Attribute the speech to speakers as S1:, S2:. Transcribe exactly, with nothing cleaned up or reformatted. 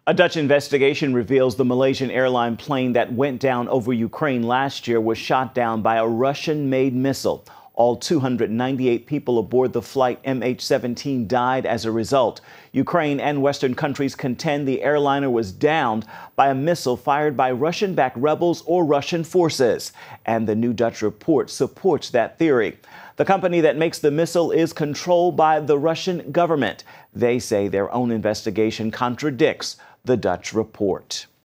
S1: A Dutch investigation reveals the Malaysian Airline plane that went down over Ukraine last year was shot down by a Russian-made missile. All two hundred ninety-eight people aboard the flight M H seventeen died as a result. Ukraine and Western countries contend the airliner was downed by a missile fired by Russian-backed rebels or Russian forces. And the new Dutch report supports that theory. The company that makes the missile is controlled by the Russian government. They say their own investigation contradicts the Dutch report.